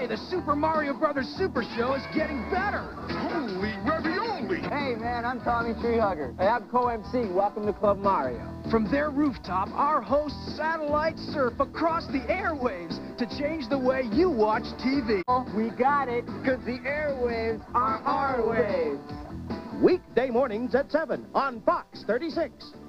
Hey, the Super Mario Brothers Super Show is getting better. Holy ravioli! Hey, man, I'm Tommy Treehugger. Hey, I'm co-MC. Welcome to Club Mario. From their rooftop, our hosts satellite surf across the airwaves to change the way you watch TV. We got it, because the airwaves are our waves. Weekday mornings at 7 on Fox 36.